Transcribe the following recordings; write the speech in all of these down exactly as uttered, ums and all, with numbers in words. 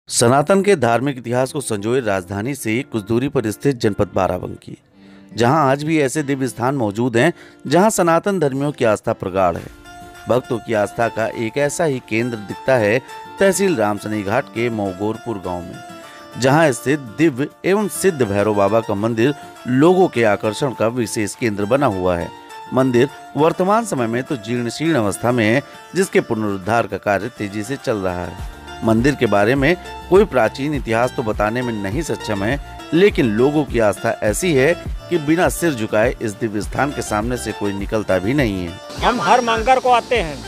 सनातन के धार्मिक इतिहास को संजोए राजधानी से कुछ दूरी पर स्थित जनपद बाराबंकी, जहां आज भी ऐसे दिव्य स्थान मौजूद हैं जहां सनातन धर्मियों की आस्था प्रगाढ़ है। भक्तों की आस्था का एक ऐसा ही केंद्र दिखता है तहसील रामसनेही घाट के मोगोरपुर गांव में, जहां स्थित दिव्य एवं सिद्ध भैरव बाबा का मंदिर लोगों के आकर्षण का विशेष केंद्र बना हुआ है। मंदिर वर्तमान समय में तो जीर्ण शीर्ण अवस्था में है, जिसके पुनरुद्धार का कार्य तेजी से चल रहा है। मंदिर के बारे में कोई प्राचीन इतिहास तो बताने में नहीं सक्षम है, लेकिन लोगों की आस्था ऐसी है कि बिना सिर झुकाए इस दिव्य स्थान के सामने से कोई निकलता भी नहीं है। हम हर मंगर को आते हैं,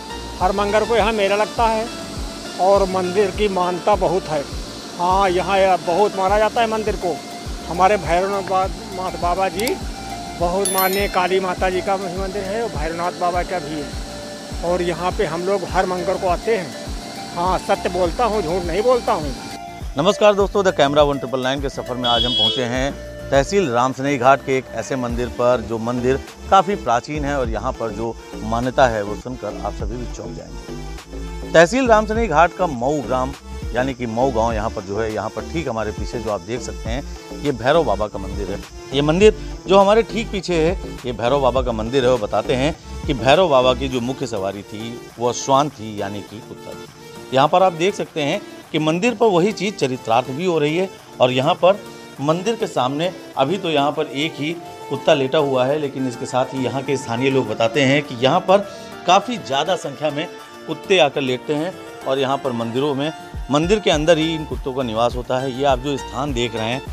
हर मंगर को यहाँ मेला लगता है और मंदिर की मान्यता बहुत है। हाँ, यहाँ बहुत माना जाता है मंदिर को। हमारे भैरवनाथ बाबा जी बहुत मान्य, काली माता जी का मंदिर है और भैरवनाथ बाबा का भी है, और यहाँ पे हम लोग हर मंगर को आते हैं। हाँ, सत्य बोलता हूँ, झूठ नहीं बोलता हूँ। नमस्कार दोस्तों, the camera one triple nine के सफ़र में आज हम पहुँचे हैं तहसील रामसनेही घाट के एक ऐसे मंदिर पर जो मंदिर काफ़ी प्राचीन है और यहाँ पर जो मान्यता है वो सुनकर आप सभी भी चौंक जाएंगे। तहसील रामसनेही घाट का मऊ ग्राम यानी कि मऊ गांव यहाँ पर जो है, यहाँ पर ठीक हमारे पीछे जो आप देख सकते हैं ये भैरव बाबा का मंदिर है। ये मंदिर जो हमारे ठीक पीछे है ये भैरव बाबा का मंदिर है। वो बताते हैं कि भैरव बाबा की जो मुख्य सवारी थी वो श्वान थी यानी कि कुत्ता थी। यहाँ पर आप देख सकते हैं कि मंदिर पर वही चीज़ चरित्रार्थ भी हो रही है और यहाँ पर मंदिर के सामने अभी तो यहाँ पर एक ही कुत्ता लेटा हुआ है, लेकिन इसके साथ ही यहाँ के स्थानीय लोग बताते हैं कि यहाँ पर काफ़ी ज़्यादा संख्या में कुत्ते आकर लेटते हैं और यहाँ पर मंदिरों में मंदिर के अंदर ही इन कुत्तों का निवास होता है। ये आप जो स्थान देख रहे हैं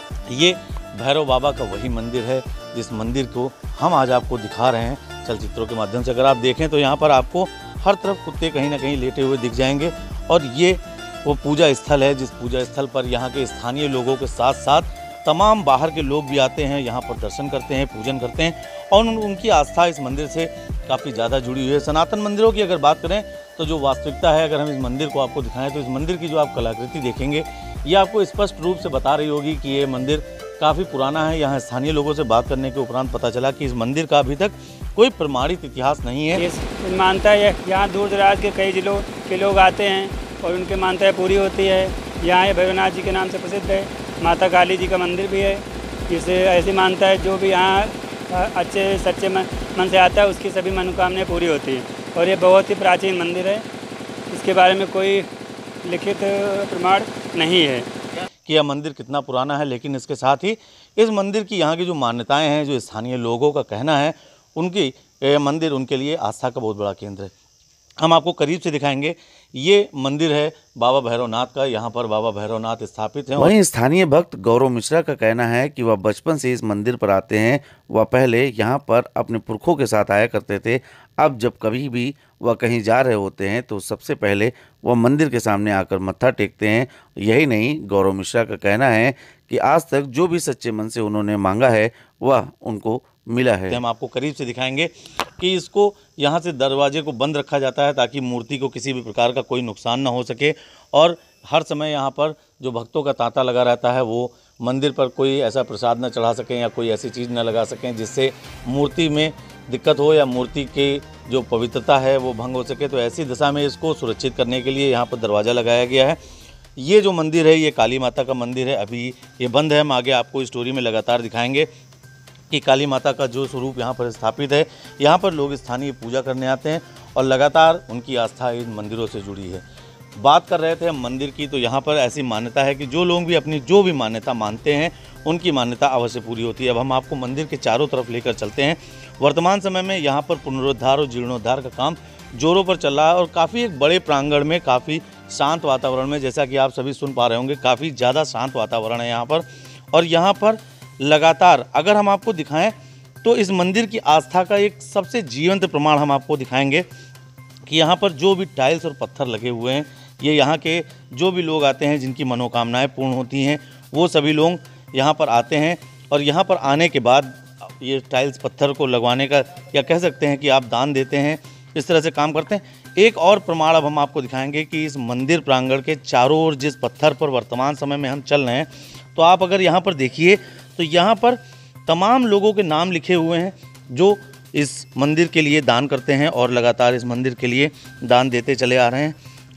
ये भैरव बाबा का वही मंदिर है जिस मंदिर को हम आज आपको दिखा रहे हैं चलचित्रों के माध्यम से। अगर आप देखें तो यहाँ पर आपको हर तरफ कुत्ते कहीं ना कहीं लेटे हुए दिख जाएंगे और ये वो पूजा स्थल है जिस पूजा स्थल पर यहाँ के स्थानीय लोगों के साथ साथ तमाम बाहर के लोग भी आते हैं, यहाँ पर दर्शन करते हैं, पूजन करते हैं और उन, उनकी आस्था इस मंदिर से काफ़ी ज़्यादा जुड़ी हुई है। सनातन मंदिरों की अगर बात करें तो जो वास्तविकता है, अगर हम इस मंदिर को आपको दिखाएं तो इस मंदिर की जो आप कलाकृति देखेंगे ये आपको स्पष्ट रूप से बता रही होगी कि ये मंदिर काफ़ी पुराना है। यहाँ स्थानीय लोगों से बात करने के उपरांत पता चला कि इस मंदिर का अभी तक कोई प्रमाणित इतिहास नहीं है। मानता है यहाँ दूर दराज के कई जिलों के लोग आते हैं और उनकी मान्यताएँ पूरी होती है। यहाँ ये भैरवनाथ जी के नाम से प्रसिद्ध है। माता काली जी का मंदिर भी है। इसे ऐसी मानता है जो भी यहाँ अच्छे सच्चे मन, मन से आता है उसकी सभी मनोकामनाएँ पूरी होती हैं और ये बहुत ही प्राचीन मंदिर है। इसके बारे में कोई लिखित प्रमाण नहीं है कि यह मंदिर कितना पुराना है, लेकिन इसके साथ ही इस मंदिर की यहाँ की जो मान्यताएँ हैं, जो स्थानीय लोगों का कहना है, उनकी मंदिर उनके लिए आस्था का बहुत बड़ा केंद्र है। हम आपको करीब से दिखाएंगे। ये मंदिर है बाबा भैरवनाथ का। यहाँ पर बाबा भैरवनाथ स्थापित हैं। वहीं स्थानीय भक्त गौरव मिश्रा का कहना है कि वह बचपन से इस मंदिर पर आते हैं। वह पहले यहाँ पर अपने पुरखों के साथ आया करते थे। अब जब कभी भी वह कहीं जा रहे होते हैं तो सबसे पहले वह मंदिर के सामने आकर मत्था टेकते हैं। यही नहीं, गौरव मिश्रा का कहना है कि आज तक जो भी सच्चे मन से उन्होंने मांगा है वह उनको मिला है। हम आपको करीब से दिखाएंगे कि इसको यहाँ से दरवाजे को बंद रखा जाता है ताकि मूर्ति को किसी भी प्रकार का कोई नुकसान ना हो सके और हर समय यहाँ पर जो भक्तों का तांता लगा रहता है वो मंदिर पर कोई ऐसा प्रसाद न चढ़ा सकें या कोई ऐसी चीज़ न लगा सकें जिससे मूर्ति में दिक्कत हो या मूर्ति की जो पवित्रता है वो भंग हो सके। तो ऐसी दशा में इसको सुरक्षित करने के लिए यहाँ पर दरवाज़ा लगाया गया है। ये जो मंदिर है ये काली माता का मंदिर है। अभी ये बंद है। हम आगे आपको स्टोरी में लगातार दिखाएंगे कि काली माता का जो स्वरूप यहाँ पर स्थापित है। यहाँ पर लोग स्थानीय पूजा करने आते हैं और लगातार उनकी आस्था इन मंदिरों से जुड़ी है। बात कर रहे थे हम मंदिर की, तो यहाँ पर ऐसी मान्यता है कि जो लोग भी अपनी जो भी मान्यता मानते हैं उनकी मान्यता अवश्य पूरी होती है। अब हम आपको मंदिर के चारों तरफ लेकर चलते हैं। वर्तमान समय में यहाँ पर पुनरुद्धार और जीर्णोद्धार का काम जोरों पर चल रहा है और काफ़ी एक बड़े प्रांगण में, काफ़ी शांत वातावरण में, जैसा कि आप सभी सुन पा रहे होंगे, काफ़ी ज़्यादा शांत वातावरण है यहाँ पर। और यहाँ पर लगातार अगर हम आपको दिखाएं तो इस मंदिर की आस्था का एक सबसे जीवंत प्रमाण हम आपको दिखाएंगे कि यहाँ पर जो भी टाइल्स और पत्थर लगे हुए हैं ये यहाँ के जो भी लोग आते हैं जिनकी मनोकामनाएं पूर्ण होती हैं वो सभी लोग यहाँ पर आते हैं और यहाँ पर आने के बाद ये टाइल्स पत्थर को लगवाने का या कह सकते हैं कि आप दान देते हैं, इस तरह से काम करते हैं। एक और प्रमाण अब हम आपको दिखाएंगे कि इस मंदिर प्रांगण के चारों ओर जिस पत्थर पर वर्तमान समय में हम चल रहे हैं तो आप अगर यहाँ पर देखिए तो यहाँ पर तमाम लोगों के नाम लिखे हुए हैं जो इस मंदिर के लिए दान करते हैं और लगातार इस मंदिर के लिए दान देते चले आ रहे हैं।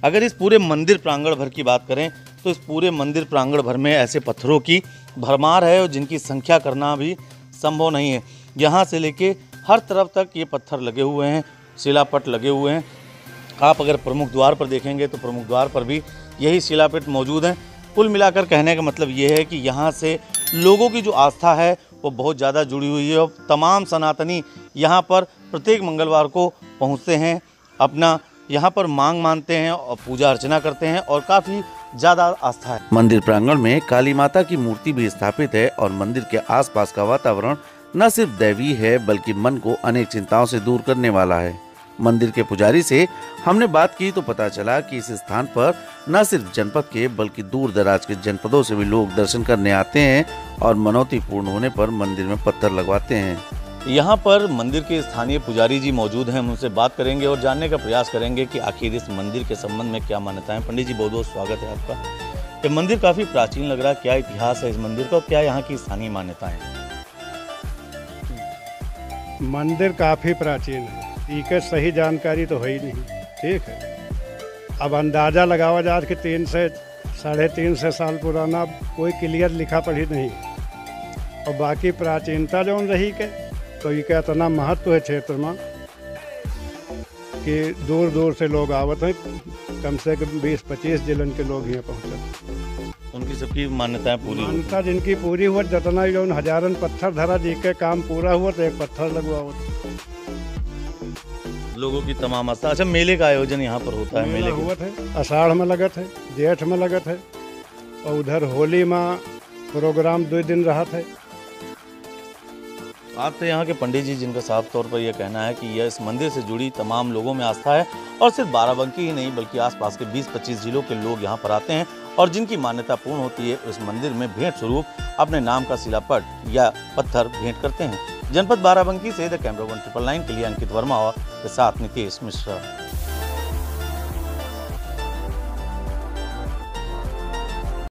अगर इस पूरे मंदिर प्रांगण भर की बात करें तो इस पूरे मंदिर प्रांगण भर में ऐसे पत्थरों की भरमार है और जिनकी संख्या करना भी संभव नहीं है। यहाँ से लेके हर तरफ तक ये पत्थर लगे हुए हैं, शिलापट लगे हुए हैं। आप अगर प्रमुख द्वार पर देखेंगे तो प्रमुख द्वार पर भी यही शिलापट मौजूद हैं। कुल मिलाकर कहने का मतलब ये है कि यहाँ से लोगों की जो आस्था है वो बहुत ज़्यादा जुड़ी हुई है और तमाम सनातनी यहाँ पर प्रत्येक मंगलवार को पहुँचते हैं, अपना यहाँ पर मांग मानते हैं और पूजा अर्चना करते हैं और काफ़ी ज़्यादा आस्था है। मंदिर प्रांगण में काली माता की मूर्ति भी स्थापित है और मंदिर के आसपास का वातावरण न सिर्फ दैवी है बल्कि मन को अनेक चिंताओं से दूर करने वाला है। मंदिर के पुजारी से हमने बात की तो पता चला कि इस स्थान पर न सिर्फ जनपद के बल्कि दूर दराज के जनपदों से भी लोग दर्शन करने आते हैं और मनौती पूर्ण होने पर मंदिर में पत्थर लगवाते हैं। यहाँ पर मंदिर के स्थानीय पुजारी जी मौजूद हैं, हम उनसे बात करेंगे और जानने का प्रयास करेंगे कि आखिर इस मंदिर के संबंध में क्या मान्यताएं। पंडित जी बहुत बहुत स्वागत है आपका। ये मंदिर काफ़ी प्राचीन लग रहा है, क्या इतिहास है इस मंदिर का और क्या यहाँ की स्थानीय मान्यताएं हैं? मंदिर काफ़ी प्राचीन है, इसके सही जानकारी तो है ही नहीं। ठीक है, अब अंदाज़ा लगावा जा कि तीन से साढ़े तीन सौ साल पुराना कोई क्लियर लिखा पढ़ी नहीं और बाकी प्राचीनता जो रही के तो इसका इतना महत्व है क्षेत्र में कि दूर दूर से लोग आवत हैं, कम से कम बीस पच्चीस जिलन के लोग यहाँ पहुँचते। उनकी सबकी मान्यताएं पूरी हुई। मान्यता जिनकी पूरी हुआ, जितना जो हजारन पत्थर धरा जी के काम पूरा हुआ तो एक पत्थर लगवा हुआ। लोगों की तमाम आस्था। अच्छा, मेले का आयोजन यहाँ पर होता है? मेले हुआ थे, आषाढ़ में लगत है, जेठ में लगत है और उधर होली में प्रोग्राम दो दिन रहा थे। आप तो यहाँ के पंडित जी जिनका साफ तौर पर यह कहना है कि यह इस मंदिर से जुड़ी तमाम लोगों में आस्था है और सिर्फ बाराबंकी ही नहीं बल्कि आसपास के बीस पच्चीस जिलों के लोग यहाँ पर आते हैं और जिनकी मान्यता पूर्ण होती है इस मंदिर में भेंट स्वरूप अपने नाम का शिलापट या पत्थर भेंट करते हैं। जनपद बाराबंकी से the camera one triple nine के लिए अंकित वर्मा और के साथ नितेश मिश्रा।